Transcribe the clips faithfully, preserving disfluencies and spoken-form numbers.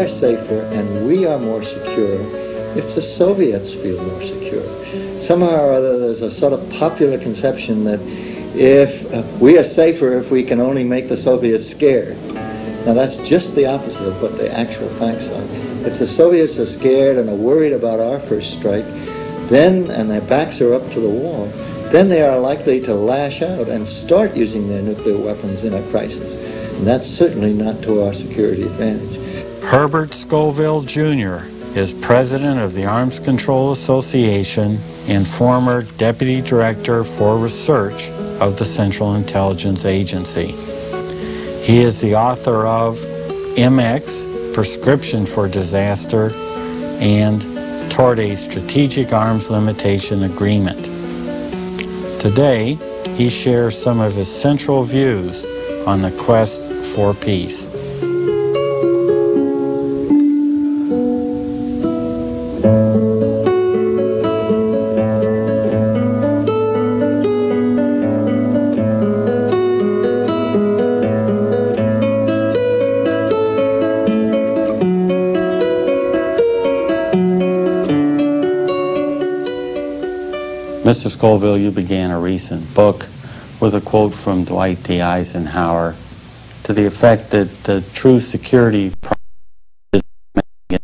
are safer and we are more secure if the Soviets feel more secure. Somehow or other, there's a sort of popular conception that if uh, we are safer if we can only make the Soviets scared. Now, that's just the opposite of what the actual facts are. If the Soviets are scared and are worried about our first strike, then, and their backs are up to the wall, then they are likely to lash out and start using their nuclear weapons in a crisis. And that's certainly not to our security advantage. Herbert Scoville, Junior is president of the Arms Control Association and former deputy director for research of the Central Intelligence Agency. He is the author of M X, Prescription for Disaster, and Toward a Strategic Arms Limitation Agreement. Today, he shares some of his central views on the quest for peace. Mister Scoville, you began a recent book with a quote from Dwight D. Eisenhower to the effect that the true security problem is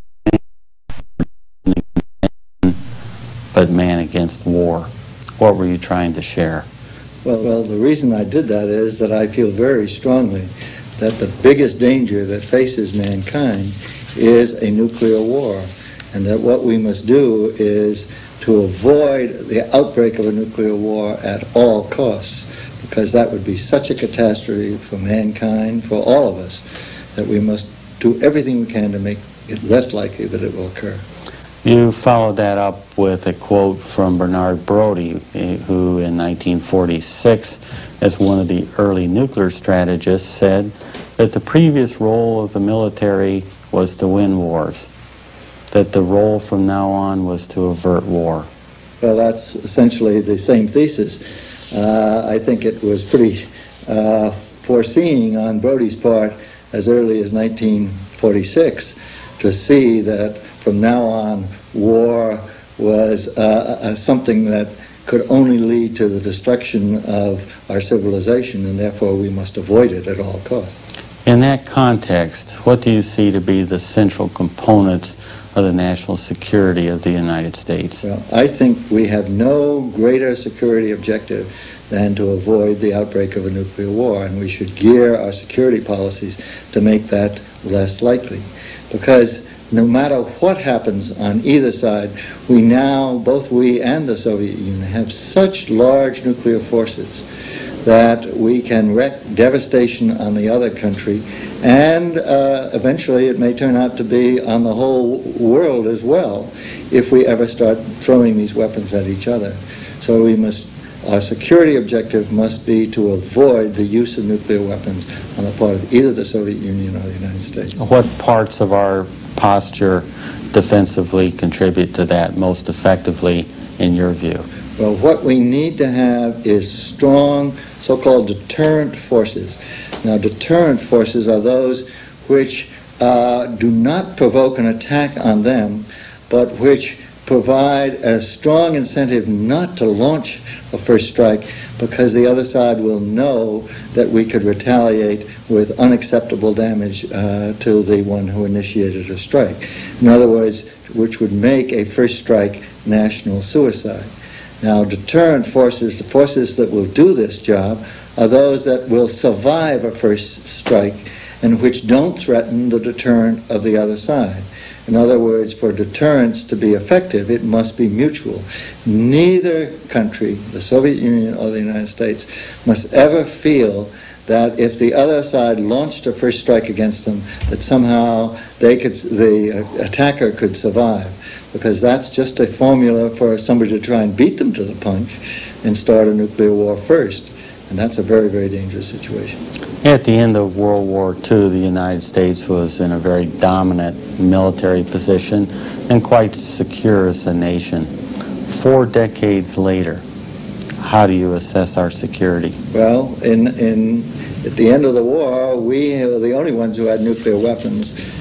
man but man against war. What were you trying to share? Well, well, the reason I did that is that I feel very strongly that the biggest danger that faces mankind is a nuclear war, and that what we must do is to avoid the outbreak of a nuclear war at all costs, because that would be such a catastrophe for mankind, for all of us, that we must do everything we can to make it less likely that it will occur. You followed that up with a quote from Bernard Brodie, who in nineteen forty-six, as one of the early nuclear strategists, said that the previous role of the military was to win wars, that the role from now on was to avert war. Well, that's essentially the same thesis. Uh, I think it was pretty uh, foreseeing on Brodie's part as early as nineteen forty-six to see that from now on war was uh, uh, something that could only lead to the destruction of our civilization, and therefore we must avoid it at all costs. In that context, what do you see to be the central components of the national security of the United States? Well, I think we have no greater security objective than to avoid the outbreak of a nuclear war, and we should gear our security policies to make that less likely. Because no matter what happens on either side, we now, both we and the Soviet Union, have such large nuclear forces that we can wreak devastation on the other country, and uh, eventually it may turn out to be on the whole world as well if we ever start throwing these weapons at each other. So we must, our security objective must be to avoid the use of nuclear weapons on the part of either the Soviet Union or the United States. What parts of our posture defensively contribute to that most effectively in your view? Well, what we need to have is strong so-called deterrent forces. Now, deterrent forces are those which uh, do not provoke an attack on them, but which provide a strong incentive not to launch a first strike, because the other side will know that we could retaliate with unacceptable damage uh, to the one who initiated a strike. In other words, which would make a first strike national suicide. Now, deterrent forces, the forces that will do this job, are those that will survive a first strike and which don't threaten the deterrent of the other side. In other words, for deterrence to be effective, it must be mutual. Neither country, the Soviet Union or the United States, must ever feel that if the other side launched a first strike against them, that somehow they could, the attacker could survive, because that's just a formula for somebody to try and beat them to the punch and start a nuclear war first. And that's a very, very dangerous situation. At the end of World War Two, the United States was in a very dominant military position and quite secure as a nation. Four decades later, how do you assess our security? Well, in, in, at the end of the war, we were the only ones who had nuclear weapons,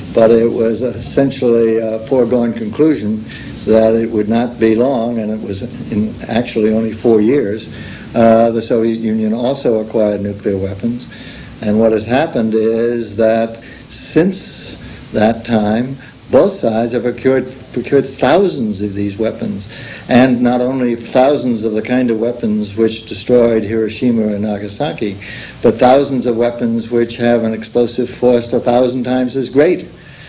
but it was essentially a foregone conclusion that it would not be long, and it was in actually only four years. Uh, the Soviet Union also acquired nuclear weapons, and what has happened is that since that time, both sides have procured, procured thousands of these weapons, and not only thousands of the kind of weapons which destroyed Hiroshima and Nagasaki, but thousands of weapons which have an explosive force a thousand times as great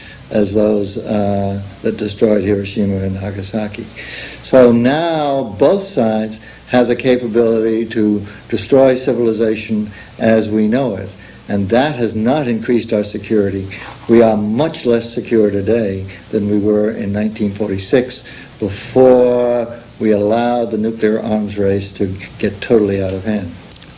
as those uh, that destroyed Hiroshima and Nagasaki. So now both sides have the capability to destroy civilization as we know it. And that has not increased our security. We are much less secure today than we were in nineteen forty-six, before we allowed the nuclear arms race to get totally out of hand.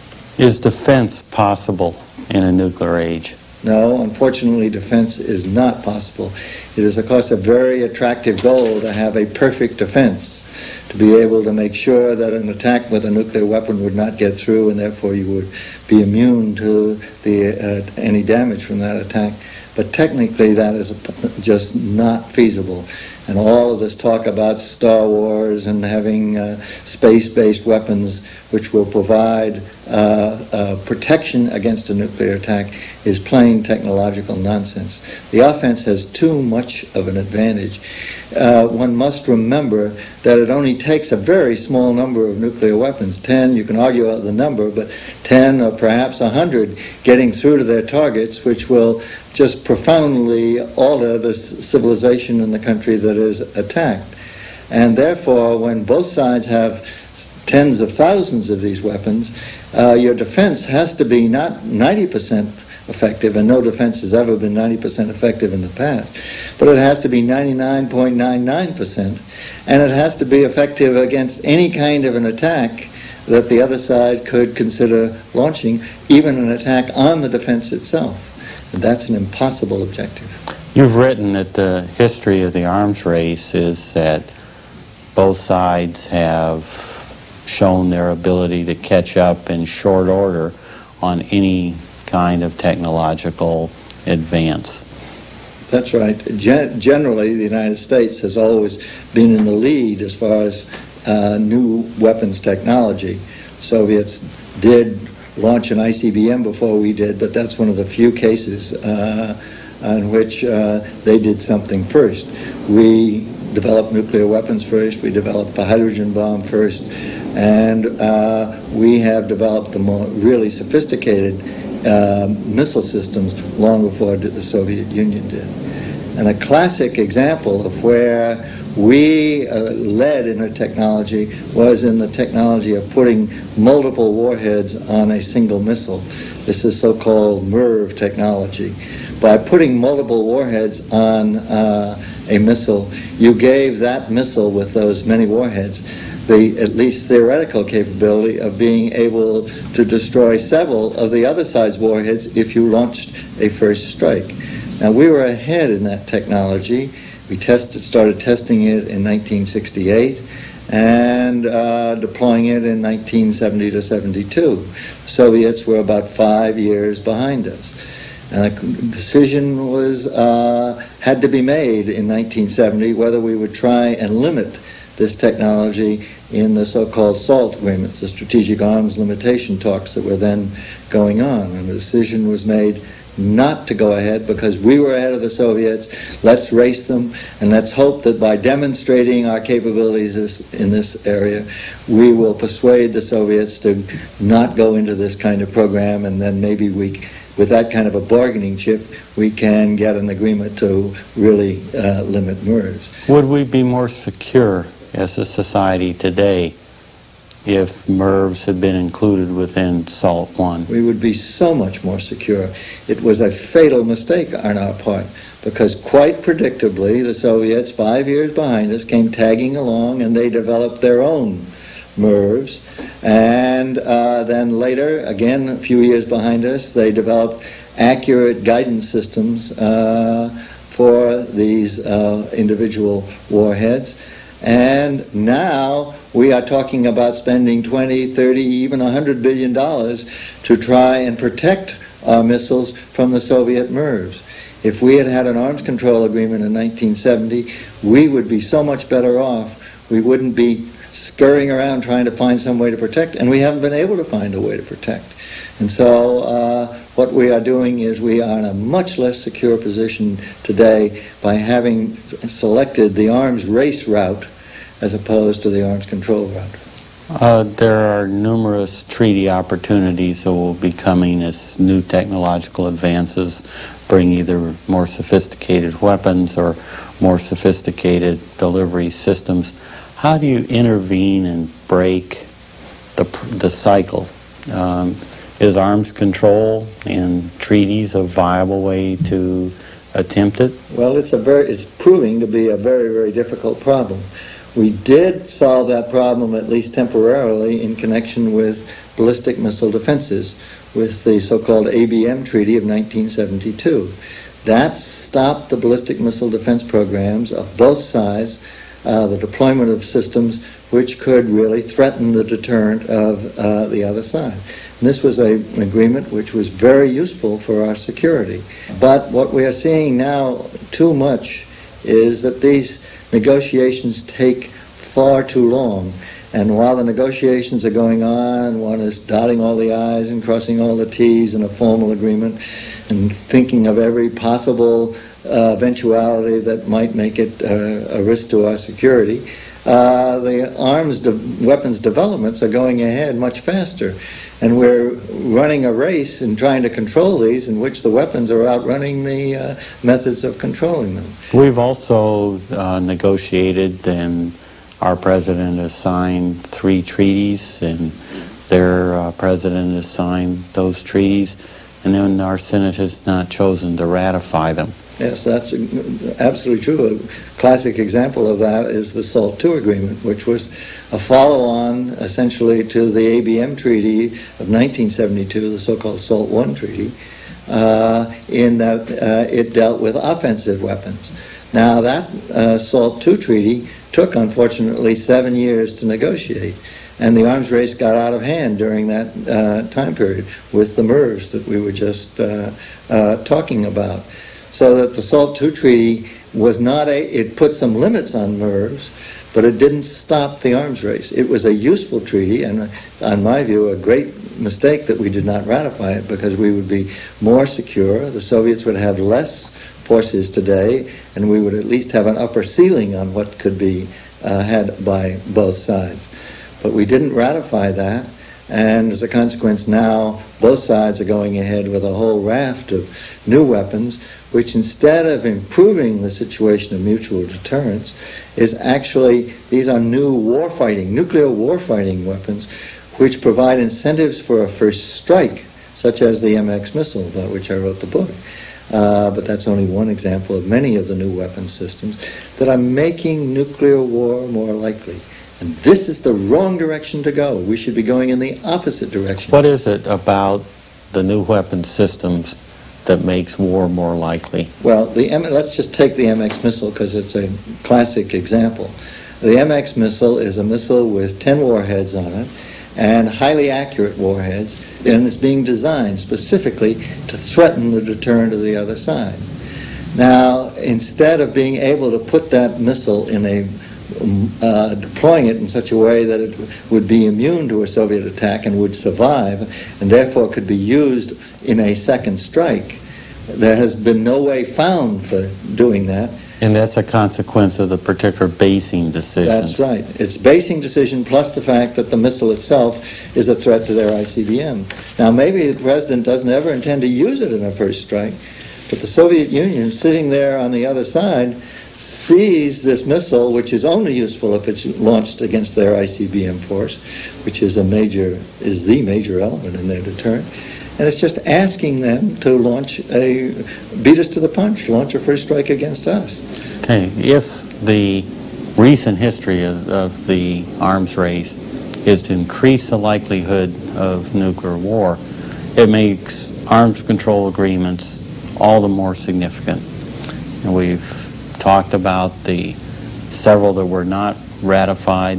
Is defense possible in a nuclear age? No, unfortunately, defense is not possible. It is, of course, a very attractive goal to have a perfect defense, to be able to make sure that an attack with a nuclear weapon would not get through, and therefore you would be immune to the, uh, any damage from that attack. But technically that is just not feasible. And all of this talk about Star Wars and having uh, space-based weapons which will provide uh, uh, protection against a nuclear attack is plain technological nonsense. The offense has too much of an advantage. Uh, one must remember that it only takes a very small number of nuclear weapons, ten, you can argue about the number, but ten or perhaps one hundred getting through to their targets, which will just profoundly alter the civilization in the country that is attacked. And therefore, when both sides have tens of thousands of these weapons, uh, your defense has to be not ninety percent effective, and no defense has ever been ninety percent effective in the past, but it has to be ninety-nine point nine nine percent, and it has to be effective against any kind of an attack that the other side could consider launching, even an attack on the defense itself. And that's an impossible objective. You've written that the history of the arms race is that both sides have shown their ability to catch up in short order on any kind of technological advance. That's right. Gen- generally, the United States has always been in the lead as far as uh, new weapons technology. Soviets did launch an I C B M before we did, but that's one of the few cases uh, in which uh, they did something first. We developed nuclear weapons first, we developed the hydrogen bomb first, and uh, we have developed the more really sophisticated uh, missile systems long before the Soviet Union did. And a classic example of where we uh, led in the technology was in the technology of putting multiple warheads on a single missile. This is so-called MIRV technology. By putting multiple warheads on uh, a missile, you gave that missile with those many warheads the at least theoretical capability of being able to destroy several of the other side's warheads if you launched a first strike. Now, we were ahead in that technology. We tested, started testing it in nineteen sixty-eight and uh, deploying it in nineteen seventy to seventy-two. The Soviets were about five years behind us. And a decision was uh, had to be made in nineteen seventy whether we would try and limit this technology in the so-called SALT agreements, the strategic arms limitation talks that were then going on. And the decision was made not to go ahead because we were ahead of the Soviets. Let's race them, and let's hope that by demonstrating our capabilities in this area, we will persuade the Soviets to not go into this kind of program, and then maybe we, with that kind of a bargaining chip, we can get an agreement to really uh, limit MIRVs. Would we be more secure as a society today if MIRVs had been included within SALT one? We would be so much more secure. It was a fatal mistake on our part because quite predictably the Soviets, five years behind us, came tagging along and they developed their own MIRVs. And uh, then later, again a few years behind us, they developed accurate guidance systems uh, for these uh, individual warheads. And now we are talking about spending twenty, thirty, even one hundred billion dollars to try and protect our missiles from the Soviet MIRVs. If we had had an arms control agreement in nineteen seventy, we would be so much better off. We wouldn't be scurrying around trying to find some way to protect, and we haven't been able to find a way to protect. And so uh, what we are doing is we are in a much less secure position today by having selected the arms race route as opposed to the arms control route. Uh, there are numerous treaty opportunities that will be coming as new technological advances bring either more sophisticated weapons or more sophisticated delivery systems. How do you intervene and break the, the cycle? Um, is arms control and treaties a viable way to attempt it? Well, it's, a very, it's proving to be a very, very difficult problem. We did solve that problem, at least temporarily, in connection with ballistic missile defenses, with the so-called A B M Treaty of nineteen seventy-two. That stopped the ballistic missile defense programs of both sides, uh, the deployment of systems which could really threaten the deterrent of uh, the other side. And this was a, an agreement which was very useful for our security. But what we are seeing now too much is that these negotiations take far too long. And while the negotiations are going on, one is dotting all the I's and crossing all the T's in a formal agreement and thinking of every possible uh, eventuality that might make it uh, a risk to our security. Uh, the arms de weapons developments are going ahead much faster. And we're running a race in trying to control these in which the weapons are outrunning the uh, methods of controlling them. We've also uh, negotiated, and our president has signed three treaties, and their uh, president has signed those treaties, and then our Senate has not chosen to ratify them. Yes, that's absolutely true. A classic example of that is the SALT two agreement, which was a follow-on essentially to the A B M Treaty of nineteen seventy-two, the so-called SALT one Treaty, uh, in that uh, it dealt with offensive weapons. Now that uh, SALT two Treaty took, unfortunately, seven years to negotiate, and the arms race got out of hand during that uh, time period with the M I R Vs that we were just uh, uh, talking about. So that the SALT two Treaty was not a, it put some limits on M I R Vs, but it didn't stop the arms race. It was a useful treaty, and on my view, a great mistake that we did not ratify it, because we would be more secure, the Soviets would have less forces today, and we would at least have an upper ceiling on what could be uh, had by both sides. But we didn't ratify that, and as a consequence now, both sides are going ahead with a whole raft of new weapons, which instead of improving the situation of mutual deterrence, is actually, these are new warfighting, nuclear warfighting weapons, which provide incentives for a first strike, such as the M X missile, about which I wrote the book. Uh, but that's only one example of many of the new weapon systems that are making nuclear war more likely. And this is the wrong direction to go. We should be going in the opposite direction. What is it about the new weapon systems that makes war more likely? Well, the M let's just take the M X missile because it's a classic example. The M X missile is a missile with ten warheads on it, and highly accurate warheads, and it's being designed specifically to threaten the deterrent of the other side. Now, instead of being able to put that missile in a Uh, deploying it in such a way that it would be immune to a Soviet attack and would survive, and therefore could be used in a second strike. There has been no way found for doing that. And that's a consequence of the particular basing decisions. That's right. It's basing decision plus the fact that the missile itself is a threat to their I C B M. Now, maybe the president doesn't ever intend to use it in a first strike, but the Soviet Union, sitting there on the other side, sees this missile, which is only useful if it's launched against their I C B M force, which is a major, is the major element in their deterrent, and it's just asking them to launch a, beat us to the punch, launch a first strike against us. Okay, if the recent history of, of the arms race is to increase the likelihood of nuclear war, it makes arms control agreements all the more significant. And we've talked about the several that were not ratified,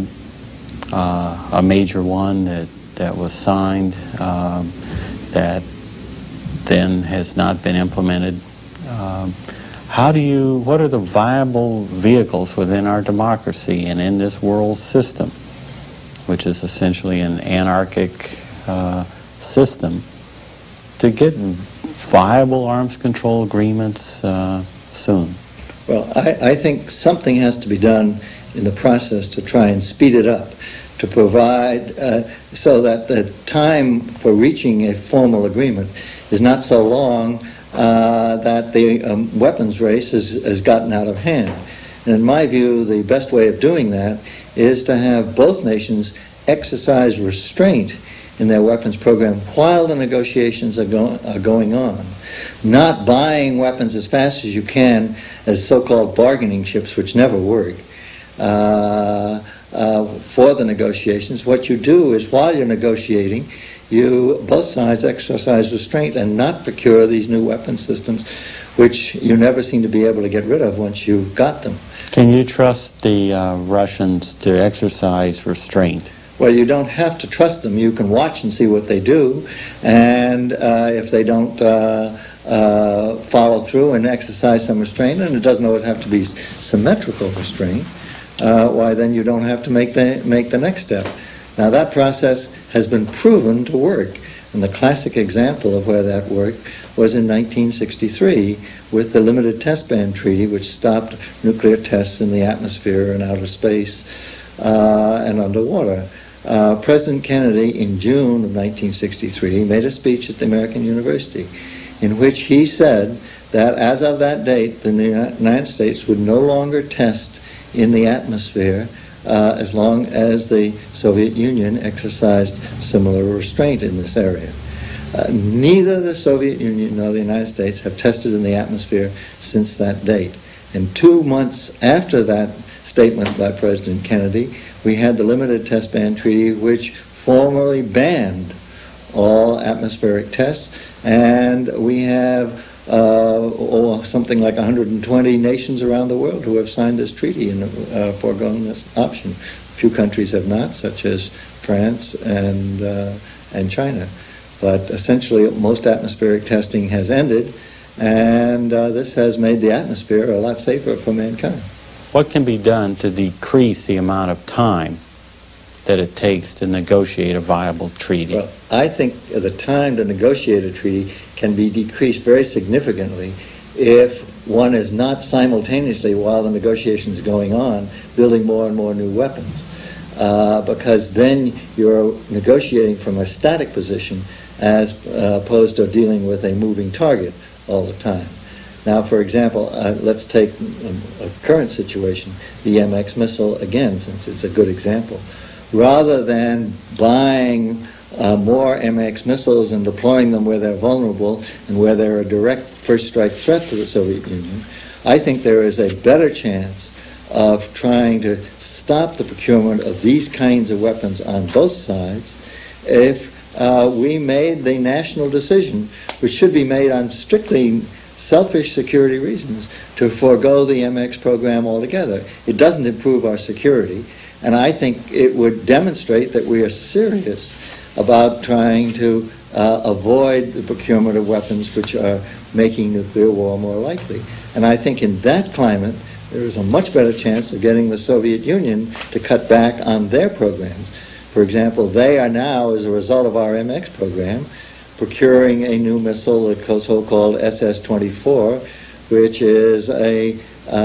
uh, a major one that, that was signed um, that then has not been implemented, Um, how do you, what are the viable vehicles within our democracy and in this world system, which is essentially an anarchic uh, system, to get viable arms control agreements uh, soon? Well, I, I think something has to be done in the process to try and speed it up, to provide uh, so that the time for reaching a formal agreement is not so long uh, that the um, weapons race has, has gotten out of hand. And in my view, the best way of doing that is to have both nations exercise restraint in their weapons program while the negotiations are, go are going on. Not buying weapons as fast as you can as so-called bargaining chips, which never work, uh, uh, for the negotiations. What you do is, while you're negotiating, you, both sides exercise restraint and not procure these new weapon systems, which you never seem to be able to get rid of once you've got them. Can you trust the uh, Russians to exercise restraint? Well, you don't have to trust them. You can watch and see what they do, and uh, if they don't uh, uh, follow through and exercise some restraint, and it doesn't always have to be symmetrical restraint, uh, why then you don't have to make the, make the next step. Now, that process has been proven to work, and the classic example of where that worked was in nineteen sixty-three with the Limited Test Ban Treaty, which stopped nuclear tests in the atmosphere and outer space uh, and underwater. Uh, President Kennedy, in June of nineteen sixty-three, made a speech at the American University in which he said that as of that date, the United States would no longer test in the atmosphere uh, as long as the Soviet Union exercised similar restraint in this area. Uh, neither the Soviet Union nor the United States have tested in the atmosphere since that date. And two months after that statement by President Kennedy, we had the Limited Test Ban Treaty, which formally banned all atmospheric tests, and we have uh, oh, something like one hundred twenty nations around the world who have signed this treaty and uh, foregone this option. A few countries have not, such as France and, uh, and China. But essentially, most atmospheric testing has ended, and uh, this has made the atmosphere a lot safer for mankind. What can be done to decrease the amount of time that it takes to negotiate a viable treaty? Well, I think the time to negotiate a treaty can be decreased very significantly if one is not simultaneously, while the negotiation is going on, building more and more new weapons. Uh, because then you're negotiating from a static position as uh, opposed to dealing with a moving target all the time. Now, for example, uh, let's take a, a current situation, the M X missile again, since it's a good example. Rather than buying uh, more M X missiles and deploying them where they're vulnerable and where they're a direct first strike threat to the Soviet Union, I think there is a better chance of trying to stop the procurement of these kinds of weapons on both sides if uh, we made the national decision, which should be made on strictly selfish security reasons, to forego the M X program altogether. It doesn't improve our security, and I think it would demonstrate that we are serious about trying to uh, avoid the procurement of weapons which are making nuclear war more likely. And I think in that climate, there is a much better chance of getting the Soviet Union to cut back on their programs. For example, they are now, as a result of our M X program, procuring a new missile, the so-called S S twenty-four, which is a,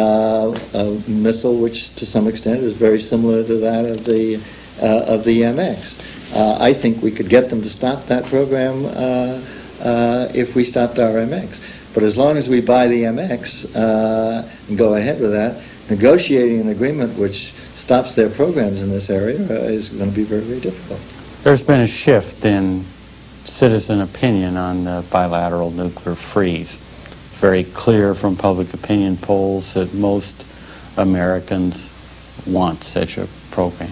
uh, a missile which, to some extent, is very similar to that of the uh, of the M X. Uh, I think we could get them to stop that program uh, uh, if we stopped our M X. But as long as we buy the M X uh, and go ahead with that, negotiating an agreement which stops their programs in this area uh, is going to be very, very difficult. There's been a shift in citizen opinion on the bilateral nuclear freeze. Very clear from public opinion polls that most Americans want such a program.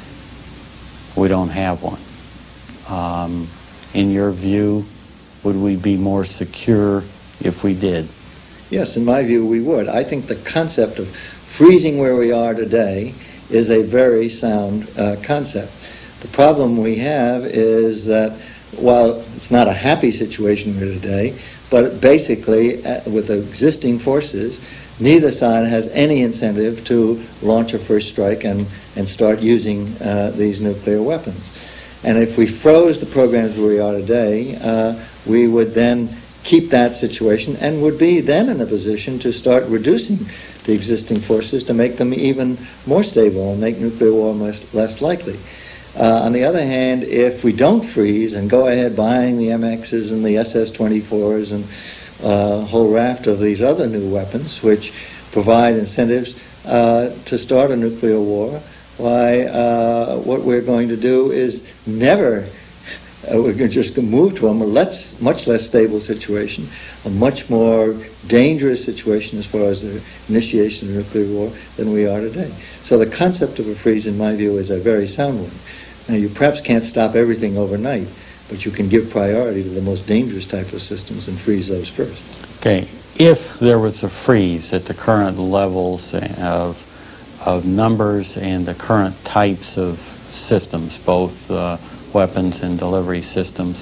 We don't have one. Um, in your view, would we be more secure if we did? Yes, in my view, we would. I think the concept of freezing where we are today is a very sound uh, concept. The problem we have is that while it's not a happy situation here today, But basically, uh, with the existing forces, neither side has any incentive to launch a first strike and, and start using uh, these nuclear weapons. And if we froze the programs where we are today, uh, we would then keep that situation and would be then in a position to start reducing the existing forces to make them even more stable and make nuclear war less, less likely. Uh, on the other hand, if we don't freeze and go ahead buying the M Xs and the S S twenty-fours and uh, a whole raft of these other new weapons, which provide incentives uh, to start a nuclear war, why, uh, what we're going to do is never, uh, we're going to just move to a less, much less stable situation, a much more dangerous situation as far as the initiation of nuclear war than we are today. So the concept of a freeze, in my view, is a very sound one. Now, you perhaps can't stop everything overnight, but you can give priority to the most dangerous type of systems and freeze those first. Okay, if there was a freeze at the current levels of of numbers and the current types of systems, both uh, weapons and delivery systems,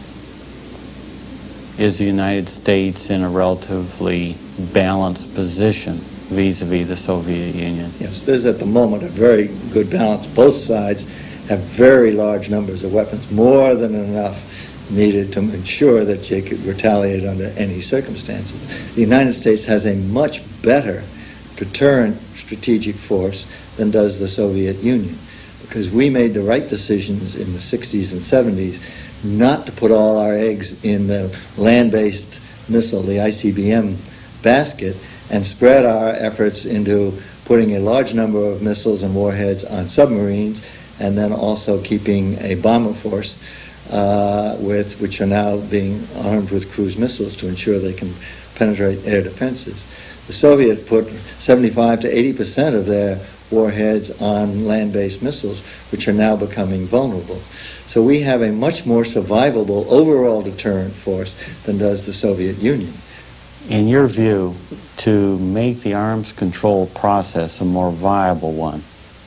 is the United States in a relatively balanced position vis-a-vis the Soviet Union? Yes, there's at the moment a very good balance. Both sides have very large numbers of weapons, more than enough needed to ensure that you could retaliate under any circumstances. The United States has a much better deterrent strategic force than does the Soviet Union, because we made the right decisions in the sixties and seventies not to put all our eggs in the land-based missile, the I C B M basket, and spread our efforts into putting a large number of missiles and warheads on submarines, and then also keeping a bomber force uh, with which are now being armed with cruise missiles to ensure they can penetrate air defenses. The Soviets put seventy-five to eighty percent of their warheads on land-based missiles, which are now becoming vulnerable. So we have a much more survivable overall deterrent force than does the Soviet Union. In your view, to make the arms control process a more viable one,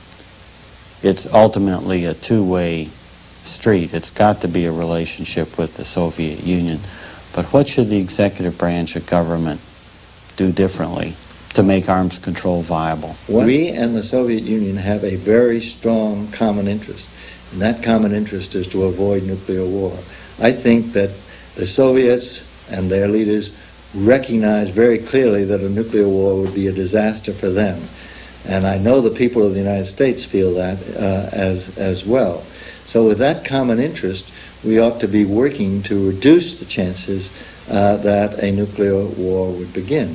it's ultimately a two-way street. It's got to be a relationship with the Soviet Union. But what should the executive branch of government do differently to make arms control viable? We and the Soviet Union have a very strong common interest, and that common interest is to avoid nuclear war. I think that the Soviets and their leaders recognize very clearly that a nuclear war would be a disaster for them. And I know the people of the United States feel that uh, as, as well. So with that common interest, we ought to be working to reduce the chances uh, that a nuclear war would begin.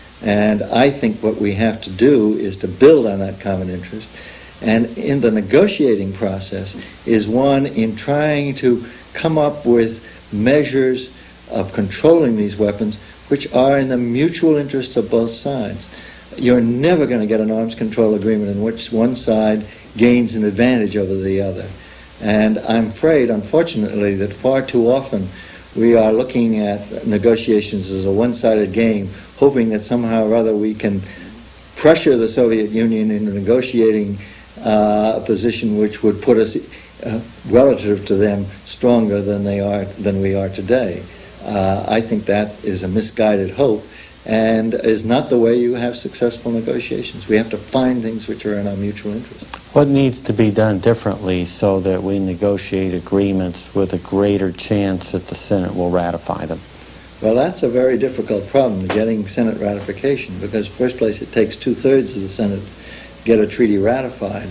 And I think what we have to do is to build on that common interest. And in the negotiating process is one in trying to come up with measures of controlling these weapons which are in the mutual interests of both sides. You're never going to get an arms control agreement in which one side gains an advantage over the other. And I'm afraid, unfortunately, that far too often we are looking at negotiations as a one-sided game, hoping that somehow or other we can pressure the Soviet Union into negotiating uh, a position which would put us, uh, relative to them, stronger than they are than we are today. Uh, I think that is a misguided hope and is not the way you have successful negotiations. We have to find things which are in our mutual interest. What needs to be done differently so that we negotiate agreements with a greater chance that the Senate will ratify them? Well, that's a very difficult problem, getting Senate ratification, because first place it takes two-thirds of the Senate to get a treaty ratified.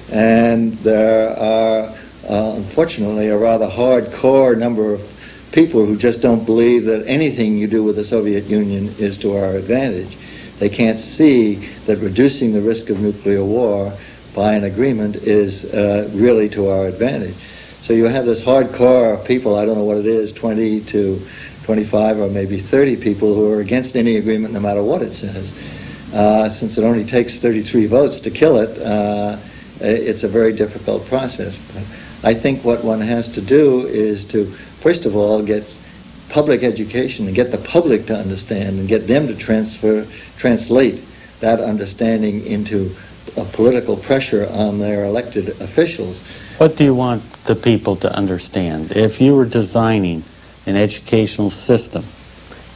And there are, uh, unfortunately, a rather hardcore number of people who just don't believe that anything you do with the Soviet Union is to our advantage. They can't see that reducing the risk of nuclear war by an agreement is uh, really to our advantage. So you have this hardcore of people, I don't know what it is, twenty to twenty-five or maybe thirty people who are against any agreement no matter what it says. Uh, since it only takes thirty-three votes to kill it, uh, it's a very difficult process. But I think what one has to do is to, first of all, get public education and get the public to understand and get them to transfer, translate that understanding into a political pressure on their elected officials. What do you want the people to understand? If you were designing an educational system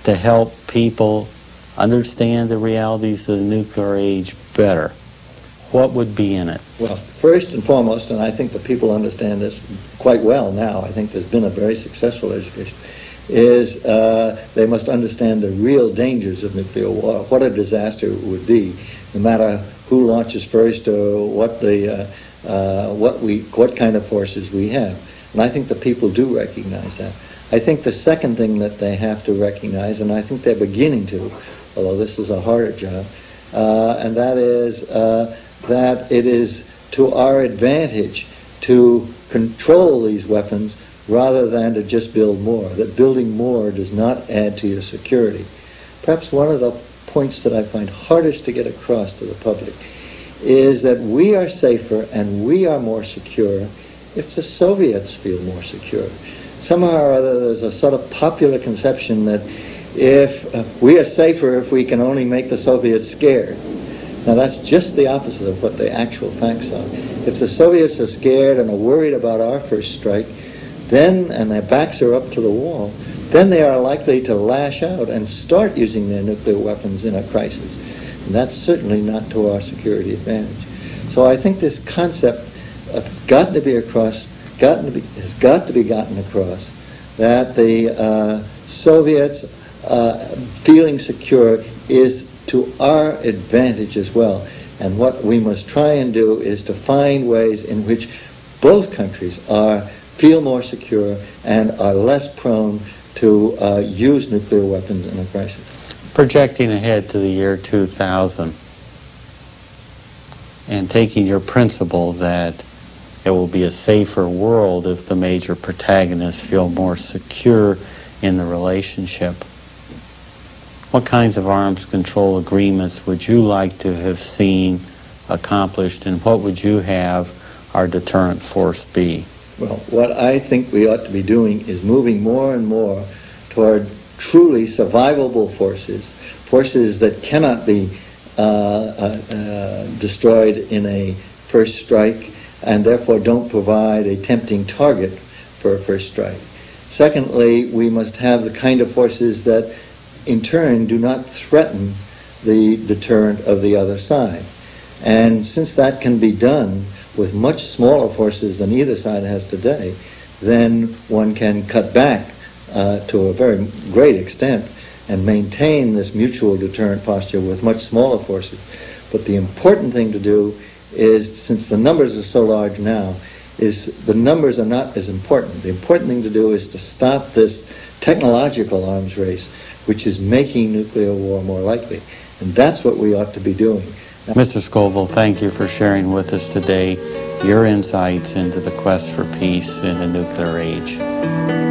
to help people understand the realities of the nuclear age better, what would be in it? Well, first and foremost, and I think the people understand this quite well now, I think there's been a very successful education, is uh, they must understand the real dangers of nuclear war, what a disaster it would be, no matter who launches first or what the uh, uh, what we what kind of forces we have. And I think the people do recognize that. I think the second thing that they have to recognize, and I think they're beginning to, although this is a harder job, uh, and that is uh, that it is to our advantage to control these weapons rather than to just build more, that building more does not add to your security. Perhaps one of the points that I find hardest to get across to the public is that we are safer and we are more secure if the Soviets feel more secure. Somehow or other there's a sort of popular conception that if uh, we are safer if we can only make the Soviets scared. Now that's just the opposite of what the actual facts are. If the Soviets are scared and are worried about our first strike, then, and their backs are up to the wall, then they are likely to lash out and start using their nuclear weapons in a crisis. And that's certainly not to our security advantage. So I think this concept of gotten to be across, gotten to be, has got to be gotten across, that the uh, Soviets uh, feeling secure is to our advantage as well. And what we must try and do is to find ways in which both countries are feel more secure and are less prone to uh, use nuclear weapons in a crisis. Projecting ahead to the year two thousand and taking your principle that it will be a safer world if the major protagonists feel more secure in the relationship, what kinds of arms control agreements would you like to have seen accomplished, and what would you have our deterrent force be? Well, what I think we ought to be doing is moving more and more toward truly survivable forces, forces that cannot be uh, uh, uh, destroyed in a first strike and therefore don't provide a tempting target for a first strike. Secondly, we must have the kind of forces that in turn do not threaten the deterrent of the other side. And since that can be done with much smaller forces than either side has today, then one can cut back uh, to a very great extent and maintain this mutual deterrent posture with much smaller forces. But the important thing to do is, since the numbers are so large now, is the numbers are not as important. The important thing to do is to stop this technological arms race, which is making nuclear war more likely. And that's what we ought to be doing. Mister Scoville, thank you for sharing with us today your insights into the quest for peace in the nuclear age.